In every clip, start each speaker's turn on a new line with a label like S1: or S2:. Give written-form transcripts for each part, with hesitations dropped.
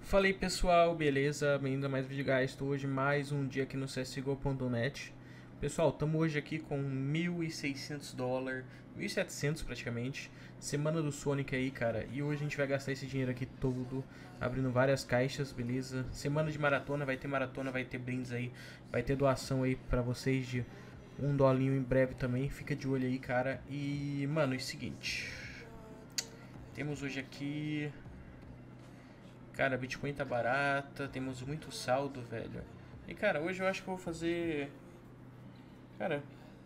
S1: Fala aí pessoal, beleza? Bem-vindo a mais um vídeo, guys. Estou hoje mais um dia aqui no CSGO.net. Pessoal, estamos hoje aqui com 1.600 dólares, 1.700 praticamente. Semana do Sonic aí, cara. E hoje a gente vai gastar esse dinheiro aqui todo, abrindo várias caixas, beleza? Semana de maratona, vai ter brindes aí. Vai ter doação aí pra vocês de $1 em breve também. Fica de olho aí, cara. E, mano, é o seguinte. Temos hoje aqui... Cara, Bitcoin tá barata, temos muito saldo, velho. E cara, hoje eu acho que eu vou fazer... Cara,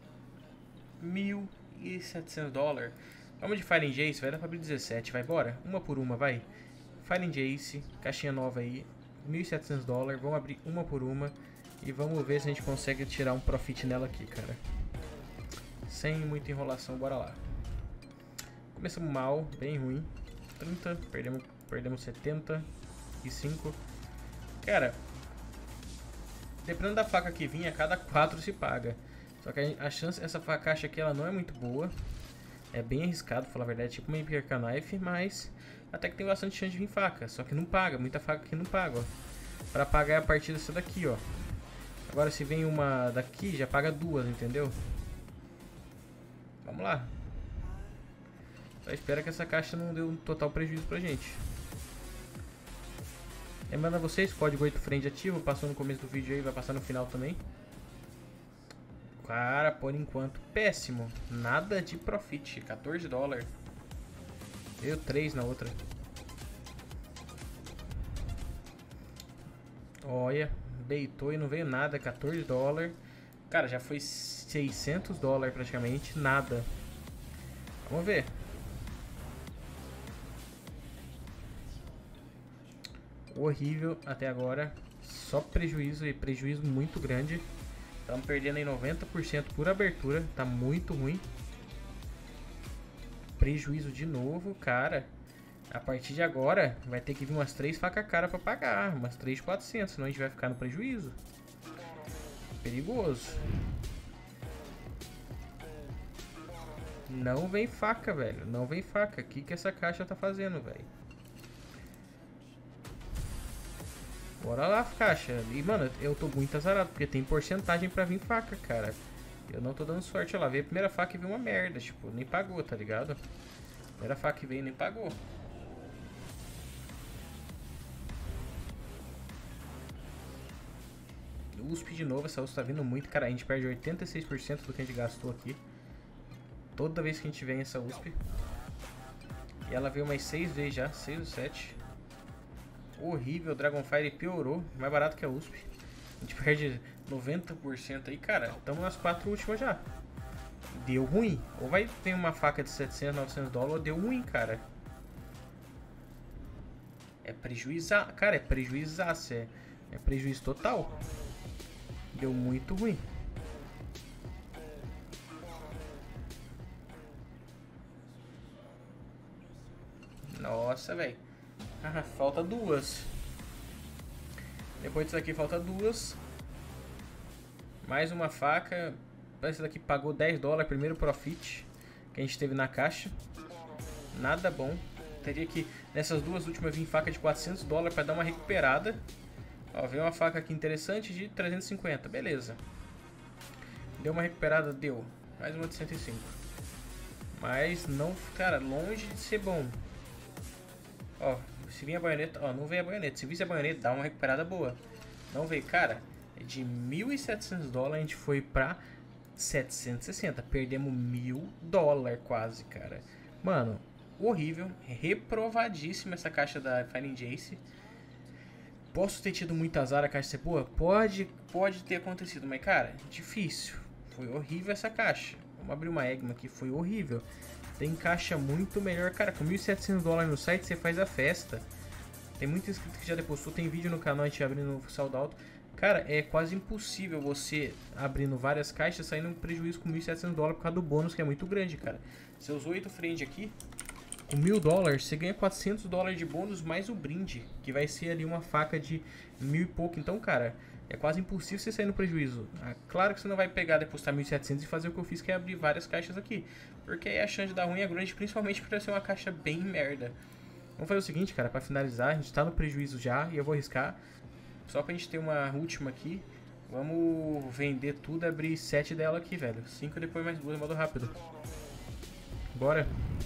S1: 1.700 dólares. Vamos de Fire Jace, vai dar pra abrir 17, vai, bora? Uma por uma, vai. Fire Jace, caixinha nova aí, 1.700 dólares, vamos abrir uma por uma. E vamos ver se a gente consegue tirar um profit nela aqui, cara. Sem muita enrolação, bora lá. Começamos mal, bem ruim. 30, perdemos 75. Cara, dependendo da faca que vinha, cada 4 se paga. Só que a chance, essa caixa aqui ela não é muito boa. É bem arriscado, pra falar a verdade, tipo uma Empirica Knife, mas até que tem bastante chance de vir faca. Só que não paga, muita faca aqui não paga, ó. Pra pagar é a partir dessa daqui, ó. Agora se vem uma daqui, já paga duas, entendeu? Vamos lá. Só espera que essa caixa não dê um total prejuízo pra gente. Lembrando a vocês, código 8friend ativo, passou no começo do vídeo aí, vai passar no final também. Cara, por enquanto, péssimo. Nada de profit, 14 dólares. Deu 3 na outra. Olha, beitou e não veio nada, 14 dólares. Cara, já foi 600 dólares praticamente, nada. Vamos ver. Horrível até agora, só prejuízo e prejuízo muito grande. Estamos perdendo aí 90% por abertura, tá muito ruim. Prejuízo de novo, cara. A partir de agora vai ter que vir umas 3 facas cara para pagar, umas 3.400, senão a gente vai ficar no prejuízo. Perigoso. Não vem faca, velho, não vem faca. O que essa caixa tá fazendo, velho? Bora lá, caixa. E, mano, eu tô muito azarado, porque tem porcentagem pra vir faca, cara. Eu não tô dando sorte. Olha lá, veio a primeira faca e veio uma merda. Tipo, nem pagou, tá ligado? A primeira faca que veio nem pagou. USP de novo, essa USP tá vindo muito. Cara, a gente perde 86% do que a gente gastou aqui. Toda vez que a gente vem essa USP. E ela veio mais 6 vezes já, 6 ou 7. Horrível, Dragonfire piorou, mais barato que a USP. A gente perde 90% aí, cara. Estamos nas 4 últimas já. Deu ruim. Ou vai ter uma faca de 700, 900 dólares, ou deu ruim, cara. É prejuizar, cara, é prejuizaço, é prejuízo total. Deu muito ruim. Nossa, velho. Ah, falta duas. Depois disso aqui falta duas. Mais uma faca. Essa daqui pagou 10 dólares, primeiro profit que a gente teve na caixa. Nada bom. Teria que nessas duas últimas vir faca de 400 dólares para dar uma recuperada. Ó, veio uma faca aqui interessante de 350, beleza. Deu uma recuperada, deu. Mais uma de 105. Mas não, cara, longe de ser bom. Ó, se vir a baioneta, ó, não veio a baioneta. Se visse a baioneta, dá uma recuperada boa. Não veio, cara. De 1.700 dólares a gente foi pra 760. Perdemos 1.000 dólares quase, cara. Mano, horrível. Reprovadíssima essa caixa da Fire Jace. Posso ter tido muito azar a caixa ser boa? Pode ter acontecido, mas cara, difícil. Foi horrível essa caixa. Vamos abrir uma Egma aqui, foi horrível. Tem caixa muito melhor. Cara, com 1.700 dólares no site você faz a festa. Tem muito inscrito que já depositou. Tem vídeo no canal a gente abrindo saldo alto. Cara, é quase impossível você abrindo várias caixas saindo um prejuízo com 1.700 dólares por causa do bônus que é muito grande, cara. Você usou 8 friend aqui. Com 1.000 dólares você ganha 400 dólares de bônus mais o brinde. Que vai ser ali uma faca de 1.000 e pouco. Então, cara, é quase impossível você sair no prejuízo. Ah, claro que você não vai pegar, depositar 1.700 e fazer o que eu fiz, que é abrir várias caixas aqui. Porque aí a chance de dar ruim é grande, principalmente por ser uma caixa bem merda. Vamos fazer o seguinte, cara, pra finalizar, a gente tá no prejuízo já e eu vou arriscar. Só pra gente ter uma última aqui. Vamos vender tudo e abrir 7 dela aqui, velho. 5 depois mais 2 no modo rápido. Bora.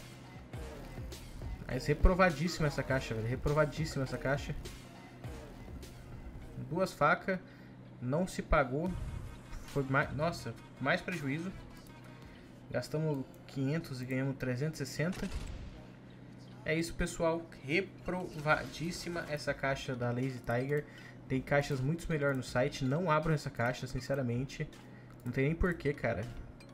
S1: Mas reprovadíssima essa caixa, velho. Reprovadíssima essa caixa. 2 facas. Não se pagou. Foi mais... Nossa, mais prejuízo. Gastamos 500 e ganhamos 360. É isso, pessoal. Reprovadíssima essa caixa da Lazy Tiger. Tem caixas muito melhores no site. Não abram essa caixa, sinceramente. Não tem nem porquê, cara.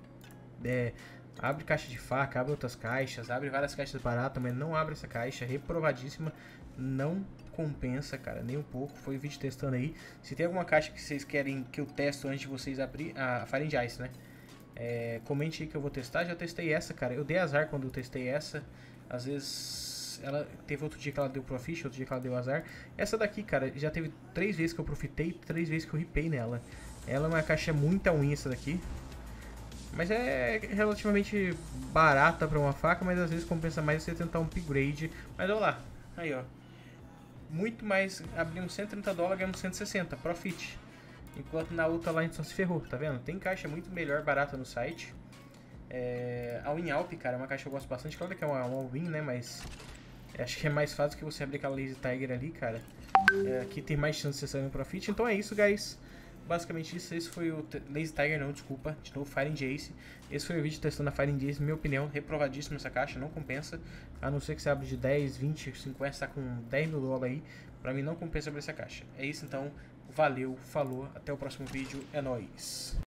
S1: Abre caixa de faca, abre outras caixas, abre várias caixas baratas, mas não abre essa caixa. Reprovadíssima. Não compensa, cara, nem um pouco. Foi o vídeo testando aí. Se tem alguma caixa que vocês querem que eu testo antes de vocês abrir, a Fire and Ice, né? Comente aí que eu vou testar. Já testei essa, cara. Eu dei azar quando eu testei essa. Às vezes ela teve outro dia que ela deu profit, outro dia que ela deu azar. Essa daqui, cara, já teve 3 vezes que eu profitei, 3 vezes que eu ripei nela. Ela é uma caixa muito ruim, essa daqui. Mas é relativamente barata pra uma faca, mas às vezes compensa mais você tentar um upgrade. Mas olha lá, aí ó. Muito mais, abrimos 130 dólares, ganhamos 160, profit. Enquanto na outra lá a gente só se ferrou, tá vendo? Tem caixa muito melhor, barata no site. A WinAlp, cara, é uma caixa que eu gosto bastante. Claro que é uma Win, né, mas acho que é mais fácil que você abrir aquela Lazy Tiger ali, cara. Aqui tem mais chance de você sair no profit. Então é isso, guys. Basicamente isso, esse foi o Lazy Tiger, não, desculpa, de novo, Fire and Ace. Esse foi o vídeo testando a Fire and Ace, minha opinião, reprovadíssimo essa caixa, não compensa. A não ser que você abra de 10, 20, 50, tá com 10 mil dólares aí, pra mim não compensa abrir essa caixa. É isso então, valeu, falou, até o próximo vídeo, é nóis.